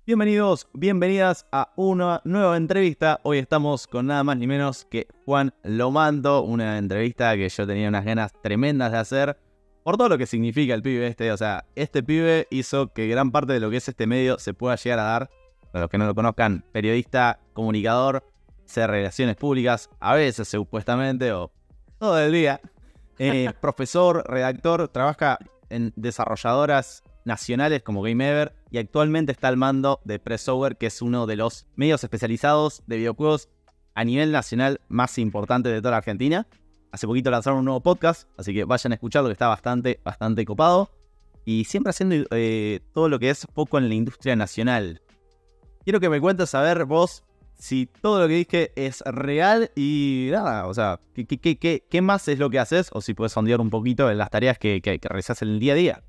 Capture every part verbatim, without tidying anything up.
Bienvenidos, bienvenidas a una nueva entrevista. Hoy estamos con nada más ni menos que Juan Lomando, una entrevista que yo tenía unas ganas tremendas de hacer por todo lo que significa el pibe este. O sea, este pibe hizo que gran parte de lo que es este medio se pueda llegar a dar. Para los que no lo conozcan, periodista, comunicador, hace relaciones públicas, a veces supuestamente, o todo el día. Eh, profesor, redactor, trabaja en desarrolladoras nacionales como GameEver y actualmente está al mando de Pressover, que es uno de los medios especializados de videojuegos a nivel nacional más importante de toda la Argentina. Hace poquito lanzaron un nuevo podcast, así que vayan a escucharlo, que está bastante, bastante copado. Y siempre haciendo eh, todo lo que es poco en la industria nacional. Quiero que me cuentes a ver vos si todo lo que dije es real y nada, o sea, ¿qué, qué, qué, qué más es lo que haces? O si puedes sondear un poquito en las tareas que, que, que realizás en el día a día.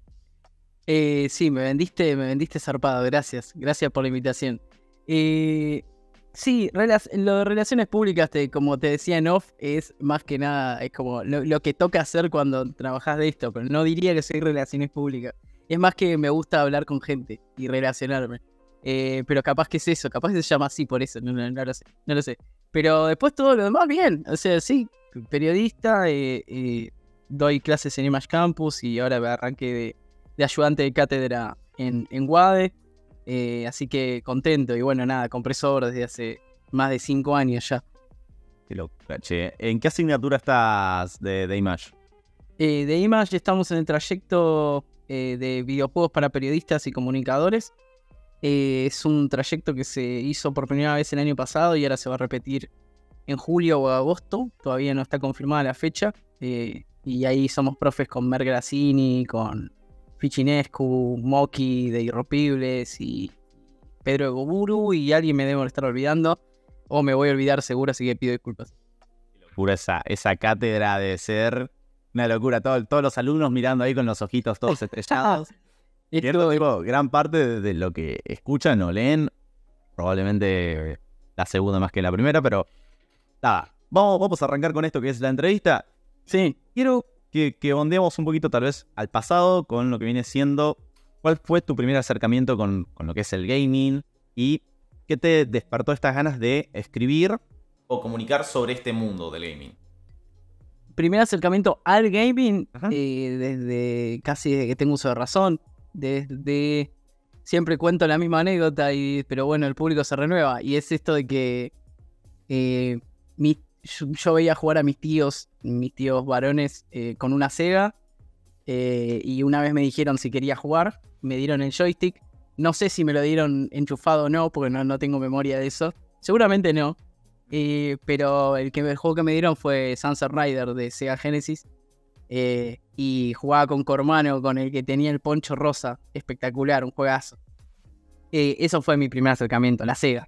Eh, sí, me vendiste, me vendiste zarpado, gracias. Gracias por la invitación. Eh, sí, rela- lo de relaciones públicas, te, como te decía en off, es más que nada, es como lo, lo que toca hacer cuando trabajás de esto, pero no diría que soy relaciones públicas. Es más que me gusta hablar con gente y relacionarme. Eh, pero capaz que es eso, capaz que se llama así por eso, no, no, no lo sé, no lo sé. Pero después todo lo demás bien, o sea, sí, periodista, eh, eh, doy clases en Image Campus y ahora me arranqué de... de ayudante de cátedra en, en UADE, eh, así que contento. Y bueno, nada, compresor desde hace más de cinco años ya. Qué locura, che. ¿En qué asignatura estás de, de Image? Eh, de Image estamos en el trayecto eh, de videojuegos para periodistas y comunicadores. Eh, es un trayecto que se hizo por primera vez el año pasado y ahora se va a repetir en julio o agosto. Todavía no está confirmada la fecha. Eh, y ahí somos profes con Mer Grassini, con Fichinescu, Moki de Irrompibles y Pedro Egoburu, y alguien me debo estar olvidando o me voy a olvidar seguro, así que pido disculpas. Qué locura esa, esa cátedra de ser una locura. Todo, todos los alumnos mirando ahí con los ojitos todos estrellados. Cierto, tipo, gran parte de, de lo que escuchan o leen, probablemente la segunda más que la primera, pero nada, vamos, vamos a arrancar con esto que es la entrevista. Sí. Quiero que, que ondeemos un poquito tal vez al pasado con lo que viene siendo cuál fue tu primer acercamiento con, con lo que es el gaming y qué te despertó estas ganas de escribir o comunicar sobre este mundo del gaming. Primer acercamiento al gaming, eh, desde casi desde que tengo uso de razón. Desde siempre cuento la misma anécdota, y, pero bueno, el público se renueva. Y es esto de que eh, mi, yo, yo veía jugar a mis tíos, mis tíos varones, eh, con una Sega. Eh, y una vez me dijeron si quería jugar, me dieron el joystick. No sé si me lo dieron enchufado o no, porque no, no tengo memoria de eso. Seguramente no. Eh, pero el, que, el juego que me dieron fue Sunset Rider de Sega Genesis. Eh, y jugaba con Cormano, con el que tenía el poncho rosa. Espectacular, un juegazo. Eh, eso fue mi primer acercamiento, la Sega.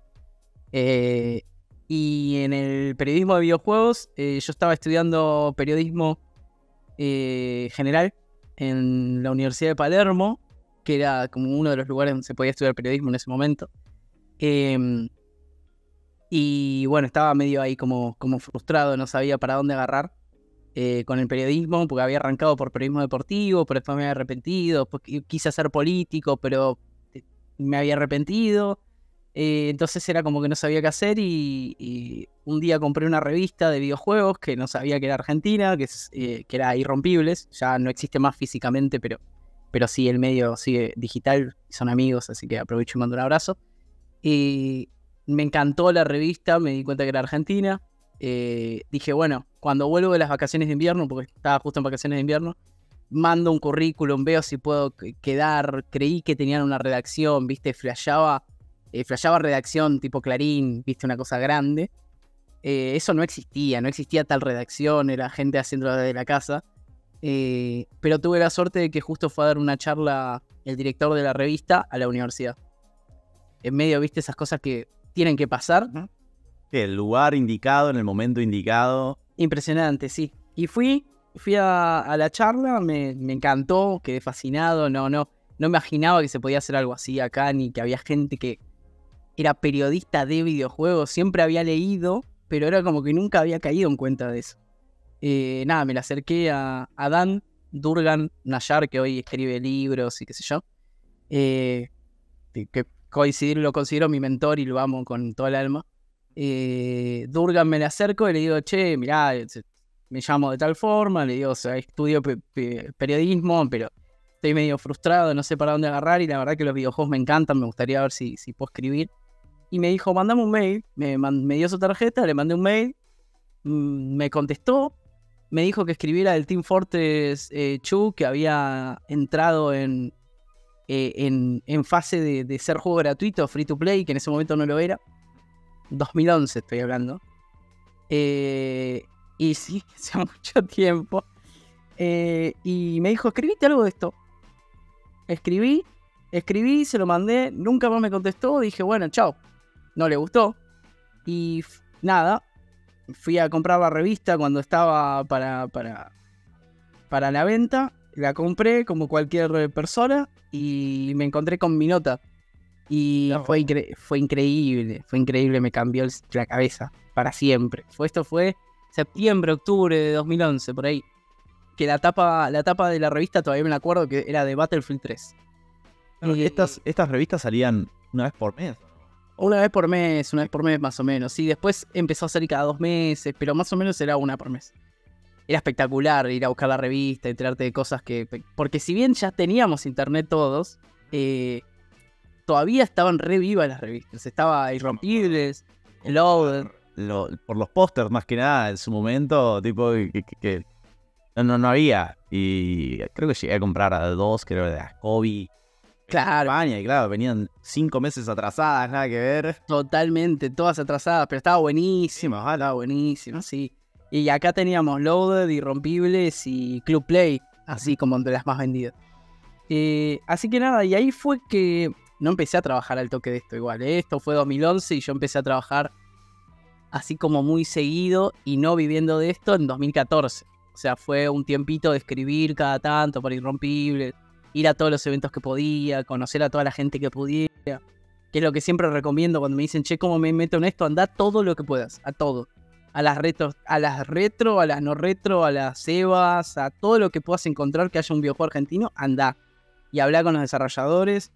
Eh, y en el periodismo de videojuegos, eh, yo estaba estudiando periodismo eh, general en la Universidad de Palermo, que era como uno de los lugares donde se podía estudiar periodismo en ese momento. Eh, y bueno, estaba medio ahí como, como frustrado, no sabía para dónde agarrar. Eh, con el periodismo, porque había arrancado por periodismo deportivo, pero después me había arrepentido, pues quise ser político, pero me había arrepentido, eh, entonces era como que no sabía qué hacer, y, y un día compré una revista de videojuegos que no sabía que era argentina, que, es, eh, que era Irrompibles, ya no existe más físicamente, pero, pero sí, el medio sigue digital, son amigos, así que aprovecho y mando un abrazo. Y me encantó la revista, me di cuenta que era argentina. Eh, dije, bueno, cuando vuelvo de las vacaciones de invierno, porque estaba justo en vacaciones de invierno, mando un currículum, veo si puedo quedar. Creí que tenían una redacción, viste, flasheaba, eh, flasheaba redacción tipo Clarín, viste, una cosa grande. Eh, eso no existía, no existía tal redacción, era gente haciéndolo desde la casa. Eh, pero tuve la suerte de que justo fue a dar una charla el director de la revista a la universidad. En medio, viste, esas cosas que tienen que pasar. Uh-huh. El lugar indicado, en el momento indicado. Impresionante, sí. Y fui, fui a, a la charla, me, me encantó, quedé fascinado, no, no, no me imaginaba que se podía hacer algo así acá, ni que había gente que era periodista de videojuegos. Siempre había leído, pero era como que nunca había caído en cuenta de eso. Eh, nada, me la acerqué a, a Dan Durgan Nayar, que hoy escribe libros y qué sé yo. Eh, que coincidir, lo considero mi mentor y lo amo con todo el alma. Eh, Durgan me le acerco y le digo, che, mirá, me llamo de tal forma, le digo, o sea, estudio pe- pe- periodismo, pero estoy medio frustrado, no sé para dónde agarrar y la verdad que los videojuegos me encantan, me gustaría ver si, si puedo escribir. Y me dijo, mandame un mail, me, man- me dio su tarjeta, le mandé un mail, mmm, me contestó, me dijo que escribiera el Team Fortress eh, dos, que había entrado en, eh, en, en fase de, de ser juego gratuito, free to play, que en ese momento no lo era. dos mil once estoy hablando. Eh, y sí, hace mucho tiempo. Eh, y me dijo, escribiste algo de esto. Escribí, escribí, se lo mandé, nunca más me contestó, dije, bueno, chao. No le gustó. Y f- nada, fui a comprar la revista cuando estaba para, para, para la venta. La compré como cualquier persona y me encontré con mi nota. Y No. fue, incre- fue increíble, fue increíble, me cambió el- la cabeza para siempre. Fue, esto fue septiembre, octubre de dos mil once, por ahí. Que la tapa, la tapa de la revista todavía me la acuerdo que era de Battlefield tres. Claro, Eh, estas, estas revistas salían una vez por mes. Una vez por mes, una vez por mes más o menos. Sí, después empezó a salir cada dos meses, pero más o menos era una por mes. Era espectacular ir a buscar la revista, enterarte de cosas que... Porque si bien ya teníamos internet todos, eh, todavía estaban re vivas las revistas. Estaba Irrompibles, Loaded. Lo- por los pósters más que nada en su momento, tipo que, que- que no, no, no había. Y creo que llegué a comprar a dos, creo de las Kobe. Claro, España, y claro, venían cinco meses atrasadas, nada que ver. totalmente, todas atrasadas, pero estaba buenísimo, estaba buenísimo, sí. Y acá teníamos Loaded, Irrompibles y Club Play, así como de las más vendidas. Eh, así que nada, y ahí fue que no empecé a trabajar al toque de esto igual. ¿eh? Esto fue dos mil once y yo empecé a trabajar así como muy seguido y no viviendo de esto en dos mil catorce. O sea, fue un tiempito de escribir cada tanto para Irrompibles, ir a todos los eventos que podía, conocer a toda la gente que pudiera. Que es lo que siempre recomiendo cuando me dicen, che, ¿cómo me meto en esto? Anda todo lo que puedas, a todo. A las retro, a las retro, a las no retro, a las EVAs, a todo lo que puedas encontrar que haya un videojuego argentino, anda. Y habla con los desarrolladores.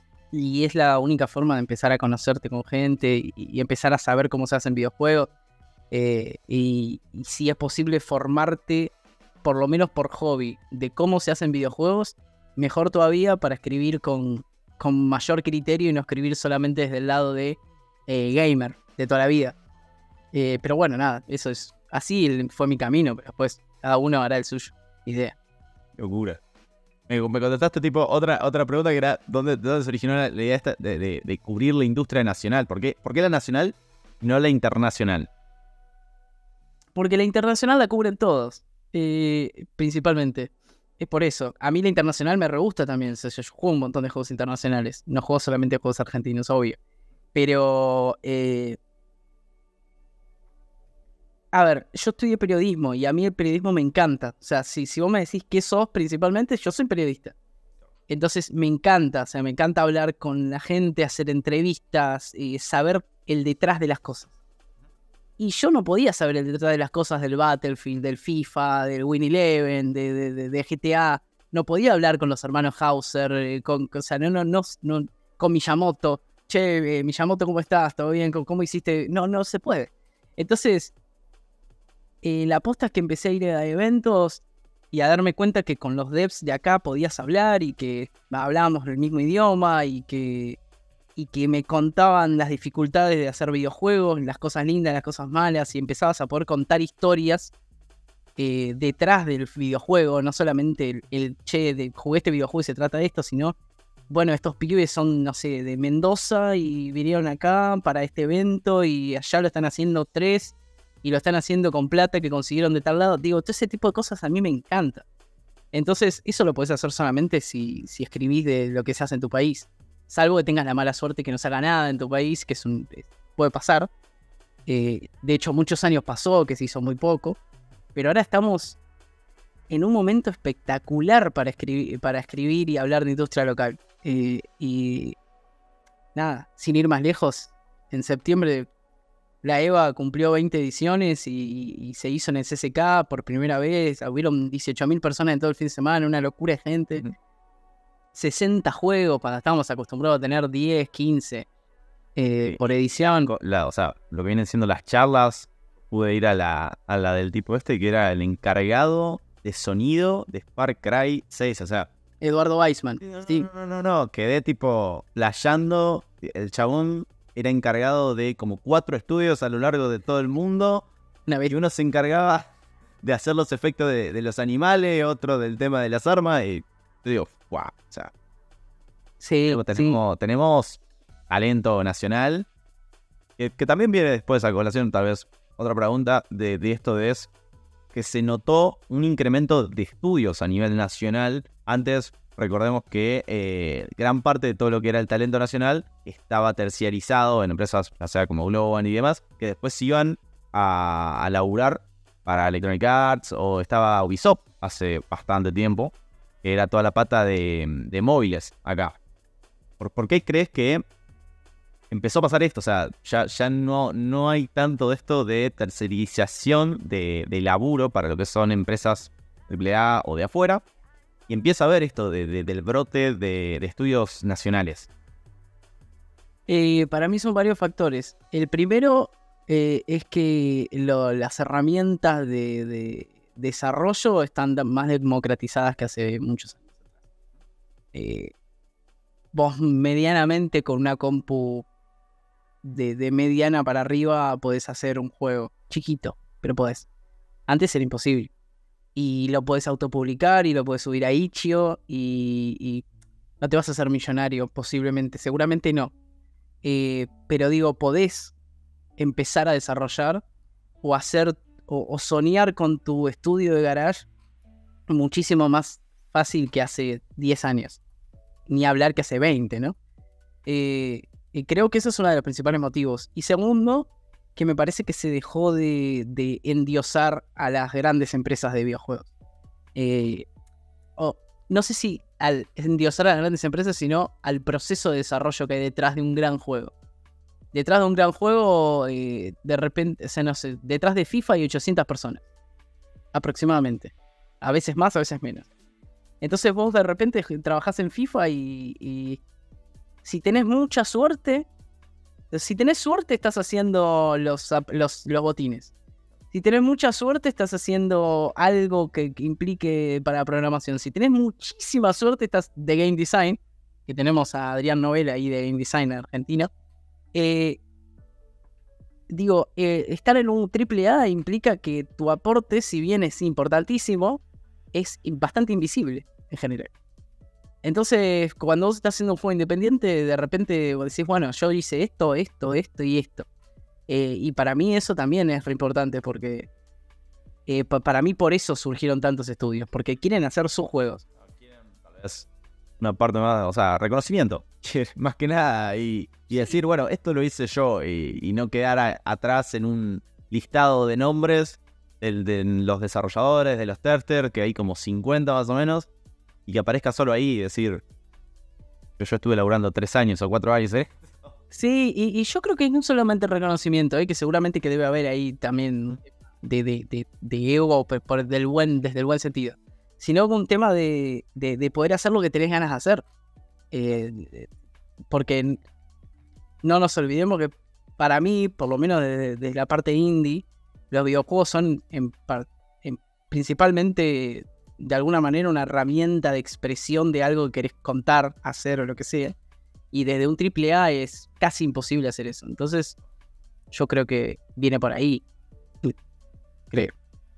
Y es la única forma de empezar a conocerte con gente y, y empezar a saber cómo se hacen videojuegos. Eh, y, y si es posible formarte, por lo menos por hobby, de cómo se hacen videojuegos, mejor todavía para escribir con, con mayor criterio y no escribir solamente desde el lado de eh, gamer, de toda la vida. Eh, pero bueno, nada, eso es así fue mi camino, pero después cada uno hará el suyo. Idea. Qué locura. Me, me contestaste tipo otra, otra pregunta que era ¿dónde, de dónde se originó la, la idea esta de, de- de cubrir la industria nacional? ¿Por qué, ¿Por qué la nacional y no la internacional? Porque la internacional la cubren todos, eh, principalmente. Es por eso. A mí la internacional me re gusta también. O sea, yo juego un montón de juegos internacionales. No juego solamente juegos argentinos, obvio. Pero, eh, a ver, yo estudié periodismo y a mí el periodismo me encanta. O sea, si, si vos me decís qué sos principalmente, yo soy periodista. Entonces me encanta, o sea, me encanta hablar con la gente, hacer entrevistas, eh, saber el detrás de las cosas. Y yo no podía saber el detrás de las cosas del Battlefield, del FIFA, del Win Eleven, de, de, de, de G T A. No podía hablar con los hermanos Hauser, eh, con, o sea, no, no, no, no, con Miyamoto. Che, eh, Miyamoto, ¿cómo estás? ¿Todo bien? ¿Cómo, cómo hiciste? No, no se puede. Entonces, eh, la posta es que empecé a ir a eventos y a darme cuenta que con los devs de acá podías hablar y que hablábamos el mismo idioma y que, y que me contaban las dificultades de hacer videojuegos, las cosas lindas, las cosas malas, y empezabas a poder contar historias eh, detrás del videojuego, no solamente el, el che, de, jugué este videojuego y se trata de esto, sino, bueno, estos pibes son, no sé, de Mendoza y vinieron acá para este evento y allá lo están haciendo tres y lo están haciendo con plata que consiguieron de tal lado. Digo, todo ese tipo de cosas a mí me encanta. Entonces, eso lo podés hacer solamente si, si escribís de lo que se hace en tu país. Salvo que tengas la mala suerte que no se haga nada en tu país, que es un, puede pasar. Eh, de hecho, muchos años pasó, que se hizo muy poco. Pero ahora estamos en un momento espectacular para escribir, para escribir y hablar de industria local. Eh, y nada, sin ir más lejos, en septiembre la EVA cumplió veinte ediciones y, y se hizo en el C S K por primera vez. Hubieron dieciocho mil personas en todo el fin de semana, una locura de gente. Uh-huh. sesenta juegos, cuando estábamos acostumbrados a tener diez, quince eh, Sí. por edición. La- o sea, lo que vienen siendo las charlas, pude ir a la, a la del tipo este, que era el encargado de sonido de Far Cry seis, o sea... Eduardo Weissman. No, Sí. no, no, no, no, quedé tipo flasheando. El chabón era encargado de como cuatro estudios a lo largo de todo el mundo. Una vez. Y uno se encargaba de hacer los efectos de, de los animales, otro del tema de las armas. Y te digo, wow, o sea, Sí, sí. tenemos, tenemos talento nacional. Que, que también viene después a colación, tal vez, otra pregunta de, de esto de es que se notó un incremento de estudios a nivel nacional. Antes, recordemos que eh, gran parte de todo lo que era el talento nacional estaba terciarizado en empresas, ya sea como Globan y demás, que después se iban a, a laburar para Electronic Arts, o estaba Ubisoft hace bastante tiempo, que era toda la pata de, de móviles acá. ¿Por, ¿Por qué crees que empezó a pasar esto? O sea, ya, ya no, no hay tanto de esto de tercerización de, de laburo para lo que son empresas triple A o de afuera, y empieza a haber esto de, de, del brote de, de estudios nacionales. Eh, para mí son varios factores. El primero eh, es que lo- las herramientas de, de desarrollo están da- más democratizadas que hace muchos años. Eh, vos medianamente con una compu de, de mediana para arriba podés hacer un juego chiquito, pero podés. Antes era imposible. Y lo podés autopublicar y lo podés subir a Itch.io y, y no te vas a hacer millonario, posiblemente, seguramente no. Eh, pero digo, podés empezar a desarrollar o hacer o, o soñar con tu estudio de garage muchísimo más fácil que hace diez años. Ni hablar que hace veinte, ¿no? Eh, y creo que eso es uno de los principales motivos. Y segundo, que me parece que se dejó de, de endiosar a las grandes empresas de videojuegos. Eh, o, no sé si al endiosar a las grandes empresas, sino al proceso de desarrollo que hay detrás de un gran juego. Detrás de un gran juego, eh, de repente, o sea, no sé, detrás de FIFA hay ochocientas personas. Aproximadamente. A veces más, a veces menos. Entonces vos de repente trabajás en FIFA y, y si tenés mucha suerte, si tenés suerte estás haciendo los, los, los botines. Si tenés mucha suerte estás haciendo algo que, que implique para programación. Si tenés muchísima suerte estás de Game Design, que tenemos a Adrián Novela ahí de Game Design Argentina. Eh, digo, eh, estar en un triple A implica que tu aporte, si bien es importantísimo, es bastante invisible en general. Entonces, cuando vos estás haciendo un juego independiente, de repente vos decís, bueno, yo hice esto, esto, esto y esto. Eh, y para mí eso también es re importante porque eh, pa- para mí por eso surgieron tantos estudios, porque quieren hacer sus juegos. Es una parte más, o sea, reconocimiento, más que nada, y, y decir, bueno, esto lo hice yo, y, y no quedar a- atrás en un listado de nombres del- de los desarrolladores, de los testers, que hay como cincuenta más o menos, y que aparezca solo ahí y decir, que yo estuve laburando tres años o cuatro años, ¿eh? Sí, y, y yo creo que no solamente el reconocimiento, ¿eh? Que seguramente que debe haber ahí también de, de, de, de ego por, por del buen, desde el buen sentido, sino un tema de, de, de poder hacer lo que tenés ganas de hacer. Eh, porque no nos olvidemos que para mí, por lo menos desde, desde la parte indie, los videojuegos son en, par- en principalmente de alguna manera una herramienta de expresión de algo que querés contar, hacer o lo que sea. Y desde un triple A es casi imposible hacer eso. Entonces, yo creo que viene por ahí. Creo.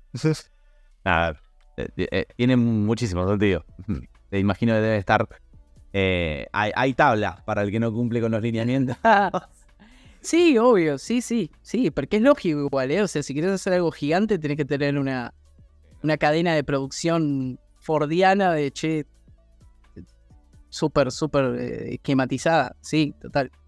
Nada, eh, eh, tiene muchísimo sentido. Te imagino que debe estar... eh, hay, hay tabla para el que no cumple con los lineamientos. Sí, obvio, sí, sí, sí, porque es lógico igual, ¿eh? O sea, si quieres hacer algo gigante, tenés que tener una, una cadena de producción fordiana de, che, súper, súper eh, esquematizada, sí, total.